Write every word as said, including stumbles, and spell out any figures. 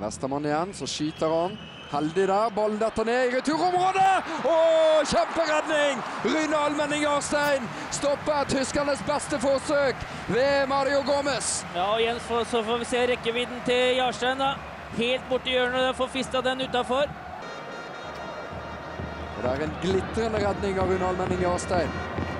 Vestermann igjen, så skyter han. Heldig der, ballen detter ned i returområdet! Åh, kjemperedning! Rune Almenning Jarstein stopper tyskernes beste forsøk ved Mario Gomez. Ja, og igjen så får vi se rekkevidden til Jarstein da. Helt bort i hjørnet, får fistet den utenfor. Og det er en glitrende redning av Rune Almenning Jarstein.